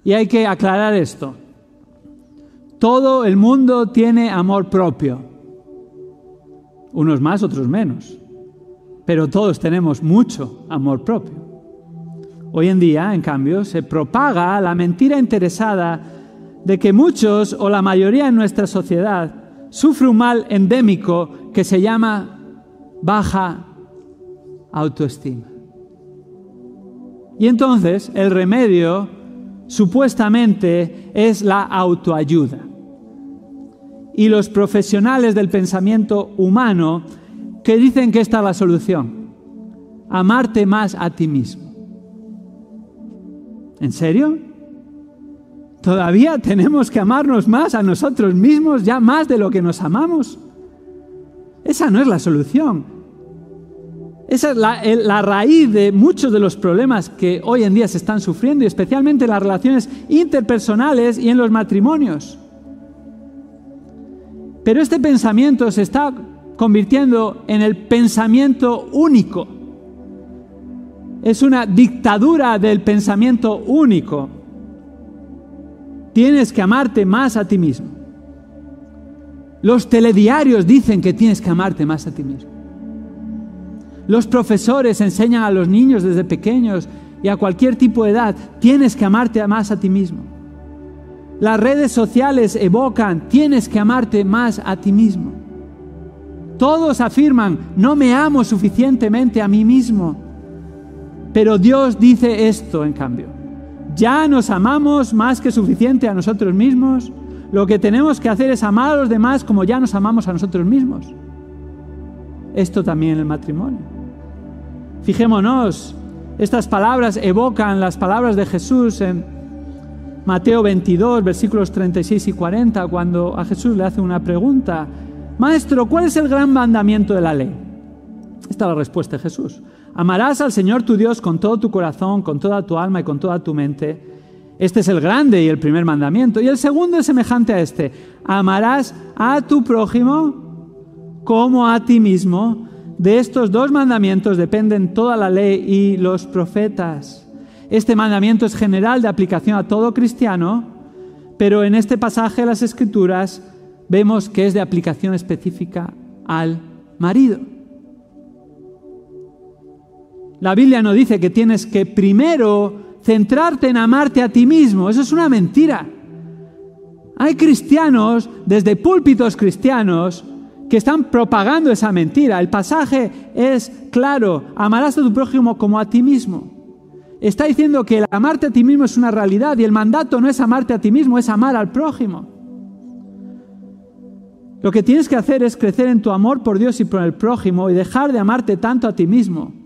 Y hay que aclarar esto. Todo el mundo tiene amor propio. Unos más, otros menos. Pero todos tenemos mucho amor propio. Hoy en día, en cambio, se propaga la mentira interesada de que muchos o la mayoría en nuestra sociedad sufre un mal endémico que se llama baja autoestima. Y entonces el remedio supuestamente es la autoayuda. Y los profesionales del pensamiento humano que dicen que esta es la solución: amarte más a ti mismo. ¿En serio? ¿Todavía tenemos que amarnos más a nosotros mismos, ya más de lo que nos amamos? Esa no es la solución. Esa es la raíz de muchos de los problemas que hoy en día se están sufriendo, y especialmente en las relaciones interpersonales y en los matrimonios. Pero este pensamiento se está convirtiendo en el pensamiento único. Es una dictadura del pensamiento único. Tienes que amarte más a ti mismo. Los telediarios dicen que tienes que amarte más a ti mismo. Los profesores enseñan a los niños desde pequeños y a cualquier tipo de edad: tienes que amarte más a ti mismo. Las redes sociales evocan: tienes que amarte más a ti mismo. Todos afirman: no me amo suficientemente a mí mismo. Pero Dios dice esto, en cambio: ya nos amamos más que suficiente a nosotros mismos. Lo que tenemos que hacer es amar a los demás como ya nos amamos a nosotros mismos. Esto también en el matrimonio. Fijémonos, estas palabras evocan las palabras de Jesús en Mateo 22, versículos 36 y 40, cuando a Jesús le hace una pregunta: Maestro, ¿cuál es el gran mandamiento de la ley? Esta es la respuesta de Jesús: amarás al Señor tu Dios con todo tu corazón, con toda tu alma y con toda tu mente. Este es el grande y el primer mandamiento. Y el segundo es semejante a este: amarás a tu prójimo como a ti mismo. De estos dos mandamientos dependen toda la ley y los profetas. Este mandamiento es general, de aplicación a todo cristiano, pero en este pasaje de las Escrituras vemos que es de aplicación específica al marido. La Biblia no dice que tienes que primero centrarte en amarte a ti mismo. Eso es una mentira. Hay cristianos, desde púlpitos cristianos, que están propagando esa mentira. El pasaje es claro: amarás a tu prójimo como a ti mismo. Está diciendo que el amarte a ti mismo es una realidad, y el mandato no es amarte a ti mismo, es amar al prójimo. Lo que tienes que hacer es crecer en tu amor por Dios y por el prójimo, y dejar de amarte tanto a ti mismo.